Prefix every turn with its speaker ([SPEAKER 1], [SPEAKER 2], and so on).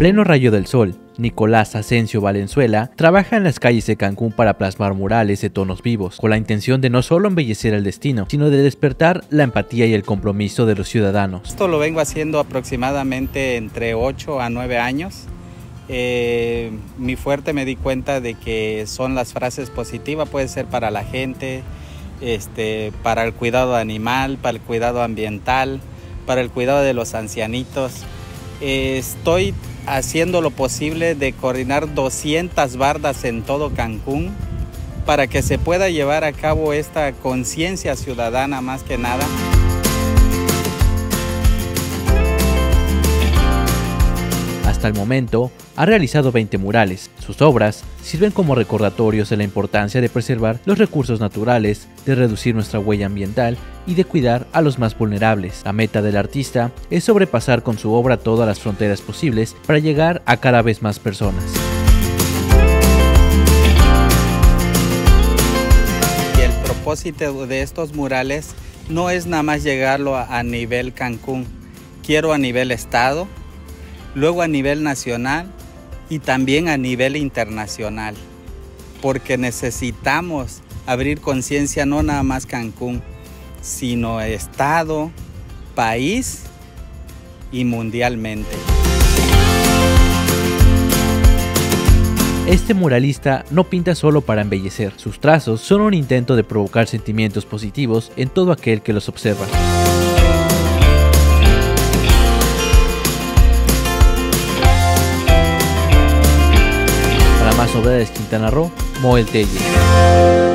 [SPEAKER 1] pleno rayo del sol, Nicolás Asensio Valenzuela trabaja en las calles de Cancún para plasmar murales de tonos vivos, con la intención de no solo embellecer el destino, sino de despertar la empatía y el compromiso de los ciudadanos.
[SPEAKER 2] Esto lo vengo haciendo aproximadamente entre 8 a 9 años. Mi fuerte me di cuenta de que son las frases positivas, puede ser para la gente, para el cuidado animal, para el cuidado ambiental, para el cuidado de los ancianitos. Estoy haciendo lo posible de coordinar 200 bardas en todo Cancún para que se pueda llevar a cabo esta conciencia ciudadana más que nada.
[SPEAKER 1] Hasta el momento, ha realizado 20 murales. Sus obras sirven como recordatorios de la importancia de preservar los recursos naturales, de reducir nuestra huella ambiental y de cuidar a los más vulnerables. La meta del artista es sobrepasar con su obra todas las fronteras posibles para llegar a cada vez más personas.
[SPEAKER 2] Y el propósito de estos murales no es nada más llegarlo a nivel Cancún. Quiero a nivel estado, luego a nivel nacional y también a nivel internacional, porque necesitamos abrir conciencia no nada más Cancún, sino estado, país y mundialmente.
[SPEAKER 1] Este muralista no pinta solo para embellecer, sus trazos son un intento de provocar sentimientos positivos en todo aquel que los observa. Para más novedades Quintana Roo, Moel Telle.